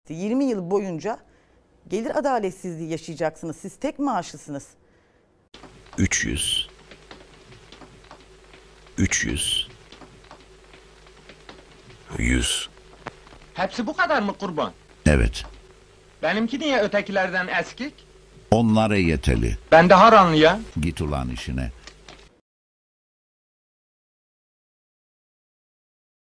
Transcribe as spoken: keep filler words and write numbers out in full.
yirmi yıl boyunca gelir adaletsizliği yaşayacaksınız. Siz tek maaşlısınız. üç yüz. üç yüz. yüz. Hepsi bu kadar mı kurban? Evet. Benimki niye ötekilerden eskik? Onlara yeteli. Ben de haranlı ya. Git ulan işine.